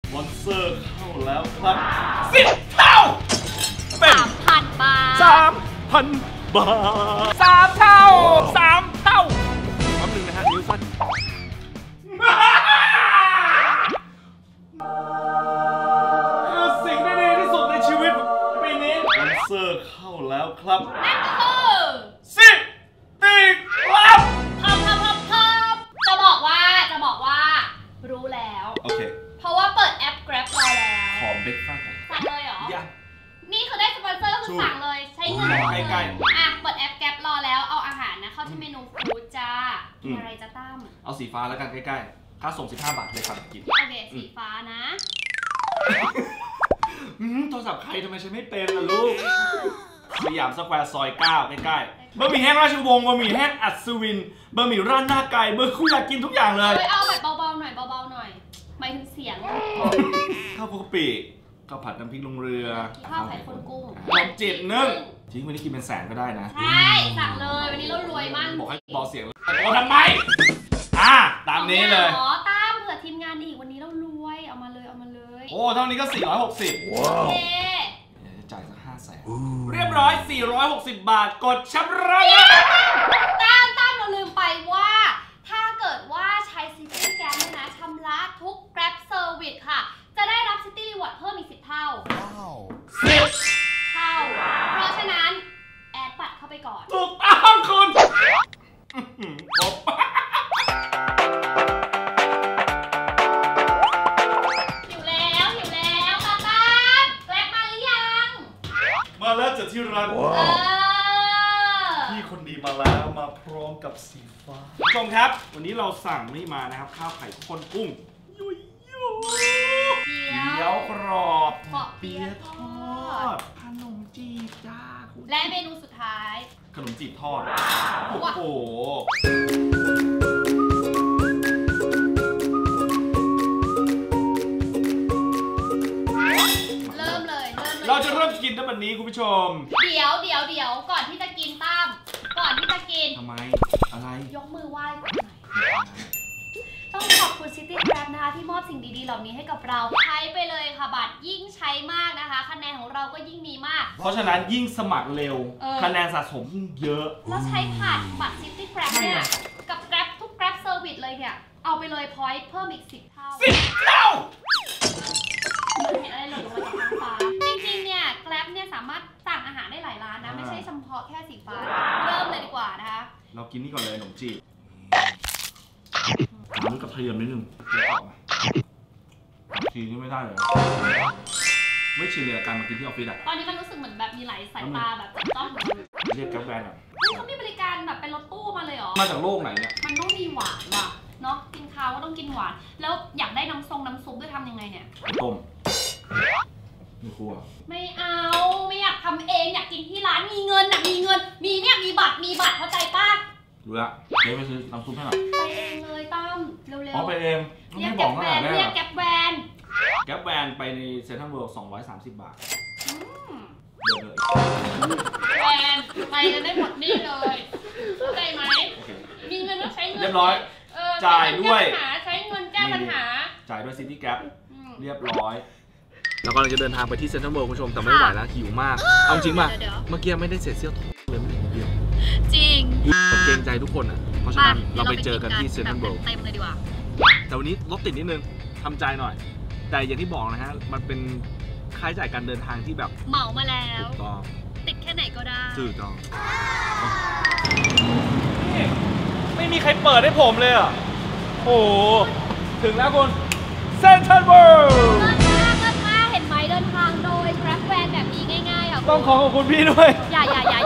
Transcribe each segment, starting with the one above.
มอนสเตอร์เข้าแล้วครับ10 เท่าเป็น 3,000 บาท 3,000 บาท3 เท่า3 เท่าคำหนึ่งนะฮะนิ้วสั้นคือสิ่งที่ดีที่สุดในชีวิตปีนี้มอนสเตอร์เข้าแล้วครับนั่นก็คือ 10 ตีครับจะบอกว่ารู้แล้วโอเคเพราะว่าเปิดแอป Grab รอแล้วขอเบรกฟาสต์สั่งเลยเหรอยังนี่คือได้สปอนเซอร์คือสั่งเลยใช้เงินใกล้เปิดแอป Grab รอแล้วเอาอาหารนะเข้าที่เมนูฟู้ดจ้ากินอะไรจะตั้มเอาสีฟ้าแล้วกันใกล้ๆค่าส่ง15 บาทเลยครับกินโอเคสีฟ้านะโทรศัพท์ใครทำไมฉันไม่เป็นล่ะลูกสยามสแควร์ซอย9ใกล้ๆบะหมี่แห้งราชวงศ์บะหมี่แห้งอัศวินบะหมี่ร้านหน้าไก่เบอร์คุยอยากกินทุกอย่างเลยเอาแบบเบาๆหน่อยหมายถึงเสียงข้าวคลุกกะปิข้าวผัดน้ำพริกลงเรือข้าวไข่ข้นกุ้งขนมจีบนึ่งจริงวันนี้กินเป็นแสนก็ได้นะใช่สั่งเลยวันนี้เรารวยมากบอกให้เบาเสียงโอ้ทำไมตามนี้เลยอ๋อตามเผื่อทีมงานอีกวันนี้เรารวยเอามาเลยโอ้เท่านี้ก็460 ว้าวจ่ายสัก500,000เรียบร้อย460 บาทกดชำระตามเราลืมไปว่าถ้าเกิดว่าใช้ City Grab นะชำระทุก Grab Service ค่ะจะได้รับ City Reward เพิ่มอีก10 เท่า10 เท่าเพราะฉะนั้นแอดบัตรเข้าไปก่อนถูกต้องคุณครบหิวแล้วตามแกร็บมาหรือยังมาแล้วจากที่ร้านพี่คนดีมาแล้วมาพร้อมกับสีฟ้าผู้ชมครับวันนี้เราสั่งนี่มานะครับข้าวไข่ข้นกุ้งยุ่ยเกี๊ยวกรอบเปี๊ยะทอดขนมจีบจ้าและเมนูสุดท้ายขนมจีบทอดโอ้โหเราจะเริ่มกินในวันนี้คุณผู้ชมเดี๋ยวก่อนที่จะกินตั้มก่อนที่จะกินทำไมอะไรยกมือไหว้ก่อนหน่อยต้องขอบคุณ City Grab นะคะที่มอบสิ่งดีๆเหล่านี้ให้กับเราใช้ไปเลยค่ะบัตรยิ่งใช้มากนะคะคะแนนของเราก็ยิ่งมีมากเพราะฉะนั้นยิ่งสมัครเร็วคะแนนสะสมยิ่งเยอะแล้วใช้ผ่านบัตร City Grab เนี่ยกับ Grab ทุก Grab Service เลยเนี่ยเอาไปเลยพอยต์เพิ่มอีก10 เท่า 10 เท่าเห็นอะไรหล่นลงมาจากท้องฟ้าจริงๆเนี่ย Grab เนี่ยสามารถสั่งอาหารได้หลายร้านนะไม่ใช่เฉพาะแค่สีฟ้าเริ่มเลยดีกว่านะคะเรากินนี่ก่อนเลยขนมจีบน้ำกับเทียมนิดนึงทีนี้ไม่ได้เลยไม่ชินเลยการมากินที่ออฟฟิศอะตอนนี้มันรู้สึกเหมือนแบบมีหลายสายตาแบบจับจ้องเรียกแก๊ปแบนอะเขามีบริการแบบเป็นรถตู้มาเลยเหรอมาจากโลกไหนเนี่ยมันต้องมีหวานว่ะเนาะกินข้าวก็ต้องกินหวานแล้วอยากได้น้ำซุปด้วยทำยังไงเนี่ยต้มไม่ครัวไม่เอาไม่อยากทำเองอยากกินที่ร้านมีเงินมีเนี่ยมีบัตรเข้าใจป้าดูละเดี๋ยวไปซื้อน้ำซุปให้หน่อยไปเองเลยตั้มเร็วๆอ๋อไปเองไม่บอกขนาดนั้นเรียกแก๊ปแวนไปในเซ็นทรัลเวิลด์230 บาทแวนไปกันได้หมดนี่เลยเข้าใจไหมมีเงินต้องใช้เงินเรียบร้อยจ่ายด้วยใช้เงินแก้ปัญหาจ่ายด้วยซิตี้แกร็บเรียบร้อยเรากำลังจะเดินทางไปที่เซ็นทรัลเวิลด์คุณผู้ชมแต่ไม่ไหวแล้วหิวมากเอาจริงป่ะเมื่อกี้ไม่ได้เสียเซี่ยวเลยไม่เดียวจริงเกรงใจทุกคนอ่ะเพราะฉะนั้นเราไปเจอกันที่เซ็นทรัลเวิลด์เต็มเลยดีกว่าแต่วันนี้รถติดนิดนึงทำใจหน่อยแต่อย่างที่บอกนะฮะมันเป็นค่าใช้จ่ายการเดินทางที่แบบเหมามาแล้วถูกต้องติดแค่ไหนก็ได้ถูกต้องไม่มีใครเปิดให้ผมเลยอ่ะโอ้ถึงแล้วคุณเซ็นทรัลเวิลด์เลิศมากเห็นไหมเดินทางโดย Grab Van แบบนี้ง่ายๆอ่ะต้องขอบคุณพี่ด้วยอย่า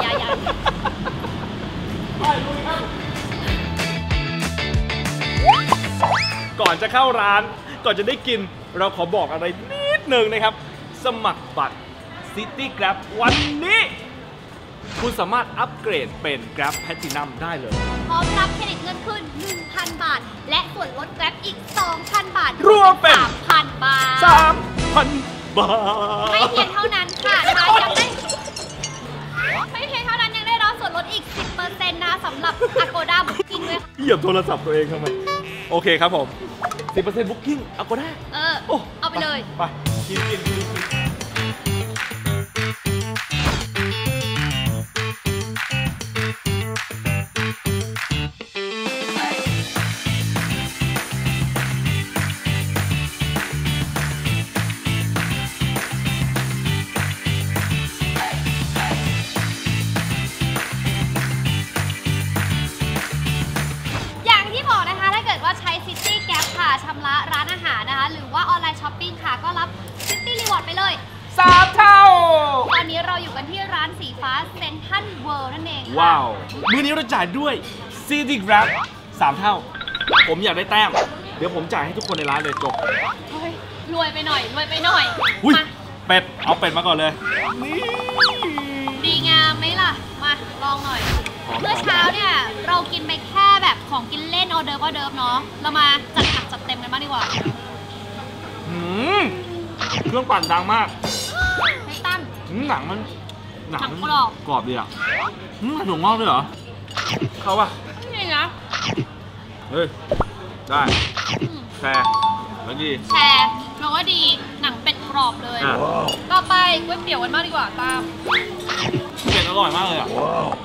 ก่อนจะเข้าร้านก่อนจะได้กินเราขอบอกอะไรนิดนึงนะครับสมัครบัตร City Grab วันนี้คุณสามารถอัปเกรดเป็น Grab Platinum ได้เลยพร้อมรับเครดิตเงินคืน 1,000 บาทและส่วนลด Grab อีก 2,000 บาทรวมเป็น 3,000 บาท 3,000 บาทไม่เพียงเท่านั้นค่ะไม่เพียงเท่านั้นยังได้รับส่วนลดอีก 10% นะสำหรับ Agoda Booking ด้วยเหยียบโทรศัพท์ตัวเองทำไมโอเคครับผม 10% Booking Agoda เอาไปเลยไปกินชำระร้านอาหารนะคะหรือว่าออนไลน์ช้อปปิ้งค่ะก็รับ City Reward ไปเลย 3 เท่าตอนนี้เราอยู่กันที่ร้านสีฟ้าเซ็นทรัลเวิลด์นั่นเองว้าวมื้อนี้เราจ่ายด้วย City Grab 3 เท่าผมอยากได้แต้มเดี๋ยวผมจ่ายให้ทุกคนในร้านเลยจบเฮ้ยรวยไปหน่อยมาเป็ดเอาเป็ดมาก่อนเลยนี่ดีงามไหมล่ะมาลองหน่อยเมื่อเช้าเนี่ยเรากินไปแค่แบบของกินเล่นออเดิร์ฟเนาะเรามาจัดหนักจัดเต็มกันบ้างดีกว่าเครื่องปั่นดังมากไททันหนังมันกรอบดีอ่ะหนุ่มงอกด้วยเหรอเขาป่ะนี่นะเฮ้ยได้แชร์แล้วดีเราว่าดีหนังเป็ดกรอบเลยต่อไปก๋วยเตี๋ยวกันมากดีกว่าตามเป็ดอร่อยมากเลยอ่ะ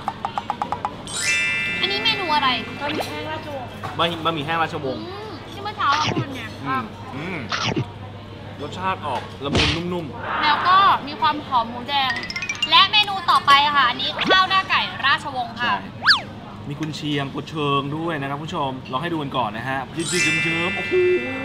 อันนี้เมนูอะไรบะหมี่แห้งราชวงศ์บะหมี่แห้งราชวงศ์ที่เมื่อเช้าเราพูดเนี่ยรสชาติออกละมุนนุ่มๆแล้วก็มีความหอมหมูแดงและเมนูต่อไปค่ะอันนี้ข้าวหน้าไก่ราชวงศ์ค่ะมีกุนเชียงกุนเชิงด้วยนะครับผู้ชมลองให้ดูกันก่อนนะฮะยืดๆเยิ้มๆโอ้โห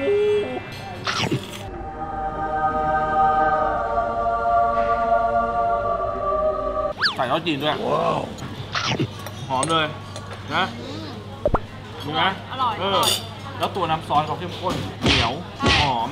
ใส่ซอสจีนด้วยหอมเลยนะดูนะอร่อยแล้วตัวน้ำซอสเขาเข้มข้นเหนียวหอม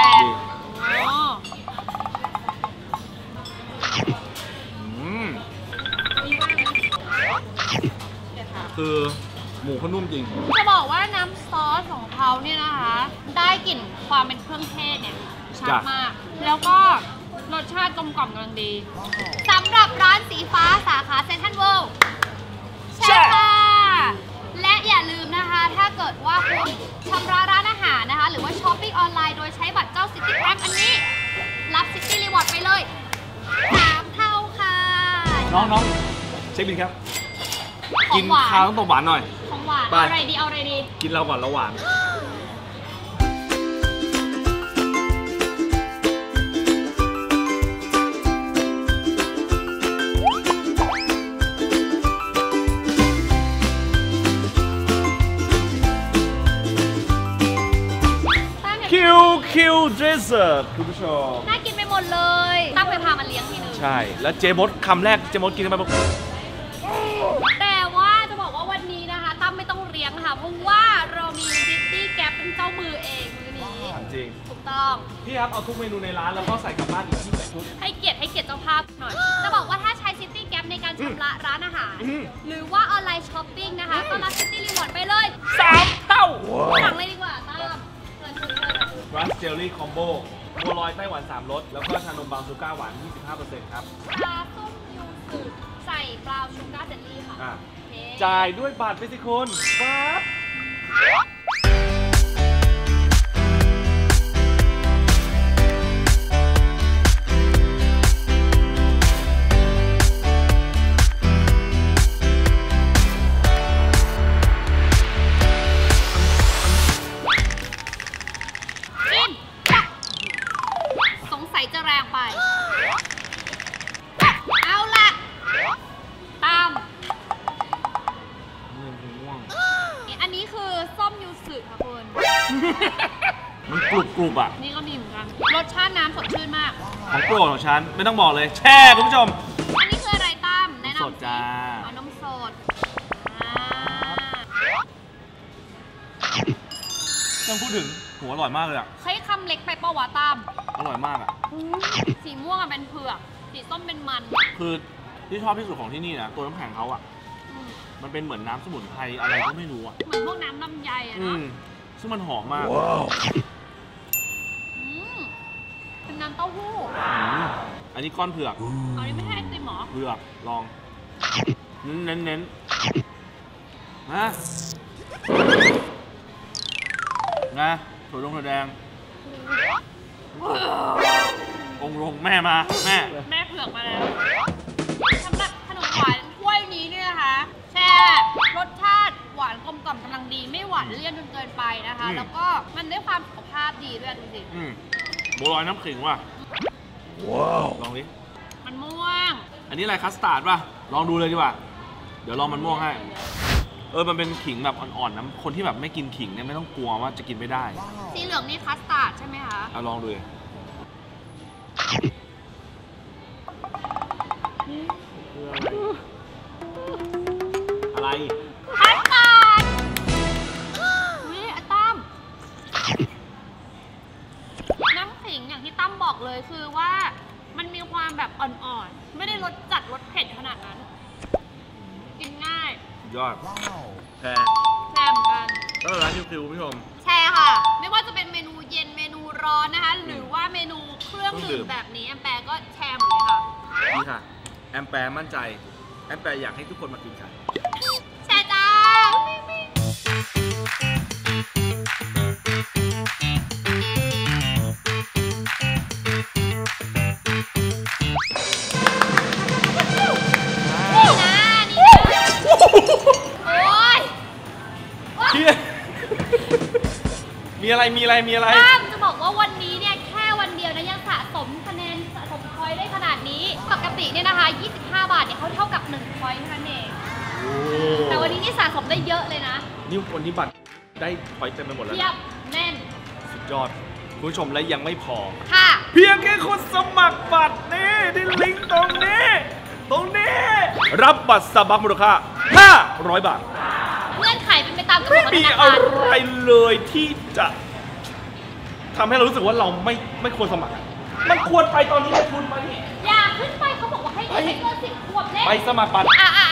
คือหมูเขานุ่มจริงจะบอกว่าน้ำซอสของเขาเนี่ยนะคะได้กลิ่นความเป็นเครื่องเทศเนี่ยชัดมากแล้วก็รสชาติกลมกล่อมกำลังดีสำหรับร้านสีฟ้าสาขาเซ็นทรัลเวิลด์ใช่ค่ะและอย่าลืมนะคะถ้าเกิดว่าคุณชำระร้านอาหารนะคะหรือว่าช้อปปิ้งออนไลน์โดยใช้บัตรเจ้า City Grab อันนี้รับ City Reward ไปเลย3 เท่าค่ะน้องเช็คบินครับกินข้าวต้องตบหวานหน่อยของหวานเอาอะไรดีกินเราก่อนเราหวานคิวเดสเซอร์คุณผู้ชมน่ากินไปหมดเลยตั้งไปพามาเลี้ยงทีนึงใช่แล้วเจมดคำแรกเจมดกินไปหมดแต่ว่าจะบอกว่าวันนี้นะคะตั้มไม่ต้องเลี้ยงค่ะเพราะว่าเรามี City Grab เป็นเจ้ามือเองมื้อนี้จริงถูกต้องพี่ครับเอาทุกเมนูในร้านแล้วก็ใส่กลับบ้านอีก20 ชุดให้เกียรติเจ้าภาพหน่อยจะบอกว่าถ้าใช้ City Grab ในการชำระร้านอาหารหรือว่าออนไลน์ช้อปปิ้งนะคะก็รับ City Reward ไปเลย 3 เท่าสั่งเลยดีกว่าตั้มรัสเจลลี่คอมโบบัวลอยไต้หวัน3 รสแล้วก็ชานมบราวน์ชูการ์หวาน 25% ครับชาส้มยูสุใส่บราวน์ชูการ์เจลลี่ค่ะจ่ายด้วยบัตรไปสิคุณปั๊บจะแรงไปเอาละตามอันนี้คือส้มยูสุค่ะคุณมันกรุบอ่ะนี่ก็มีเหมือนกันรสชาติน้ำสดชื่นมากของโปรดของฉันไม่ต้องบอกเลยแช่คุณผู้ชมอันนี้คืออะไรตั้มแนะนำสดจ้าเอานมสดต้องพูดถึงหัวอร่อยมากเลยอ่ะใช้คำเล็กไปป้าวะตั้มอร่อยมากอ่ะสีม่วงเป็นเผือกสีส้มเป็นมันคือที่ชอบที่สุดของที่นี่นะตัวน้ำแข็งเขาอ่ะมันเป็นเหมือนน้ำสมุนไพรอะไรก็ไม่รู้อ่ะเหมือนพวกน้ำลำไยอ่ะเนาะซึ่งมันหอมมากเป็นน้ำเต้าหู้อันนี้ก้อนเผือกอันนี้ไม่ใช่ไอติมหรอเผือกลองเน้นนะถั่วแดงองลงแม่มาแม่แม่เผือกมาแล้วสำหรับขนมหวานถ้วยนี้เนี่ยนะคะแช่รสชาติหวานกลมกล่อมกำลังดีไม่หวานเลี่ยนจนเกินไปนะคะ แล้วก็มันได้ความสุขภาพดีด้วยดูสิบัวลอยน้ำขิงว่ะว้าวลองดิมันม่วงอันนี้อะไรคัสตาร์ดป่ะลองดูเลยดีกว่าเดี๋ยวลองมันม่วงให้มันเป็นขิงแบบอ่อนๆนะคนที่แบบไม่กินขิงเนี่ยไม่ต้องกลัวว่าจะกินไม่ได้สีเหลืองนี่คัสตาร์ดใช่ไหมคะเอาลองดูเลยอะไรคัสตาร์ดนี่ตั้มน้ำขิงอย่างที่ตั้มบอกเลยคือว่ามันมีความแบบอ่อนๆไม่ได้รสจัดรสเผ็ดขนาดนั้นกินง่ายยอดแชร์เหมือนกันแล้วร้านคิวๆพี่ชมแชร์ค่ะไม่ว่าจะเป็นเมนูเย็นเมนูร้อนนะคะหรือว่าเมนูเครื่องดื่มแบบนี้แอมแปร์ก็แชร์หมดเลยค่ะนี่ค่ะแอมแปร์มั่นใจแอมแปร์อยากให้ทุกคนมากินกันแชร์จ้ามีอะไรตั้มจะบอกว่าวันนี้เนี่ยแค่วันเดียวนะยังสะสมคะแนนสะสมพอยต์ได้ขนาดนี้ปกติเนี่ยนะคะ25 บาทเนี่ยเขาเท่ากับ1พอยต์เท่านั้นเองแต่วันนี้นี่สะสมได้เยอะเลยนะนี่คนที่บัตรได้พอยต์เต็มไปหมดแล้วเทียบแน่นสุดยอดคุณผู้ชมและยังไม่พอค่ะเพียงแค่คุณสมัครบัตรนี่ที่ลิงก์ตรงนี้รับบัตรสบัคมูลค่า500 บาทเงื่อนไขเป็นไปตามกำหนดไม่มีอะไรเลยที่จะทำให้เรารู้สึกว่าเราไม่ควรสมัครมันควรไปตอนนี้คุณมานี่อย่าขึ้นไปเขาบอกว่าให้เด็กเกิน10 ขวบเล่นไปสมัครบัตร